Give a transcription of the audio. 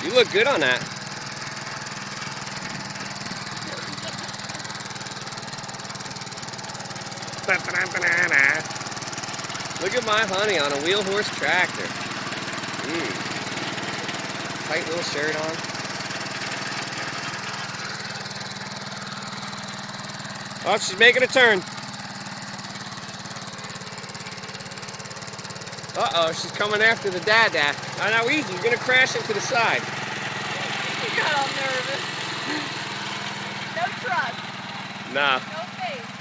You look good on that. Look at my honey on a Wheelhorse tractor. Tight little shirt on. Oh, she's making a turn. Uh-oh, she's coming after the dada. Oh, now easy, you're gonna crash into the side. You got all nervous. No trust. Nah. No faith.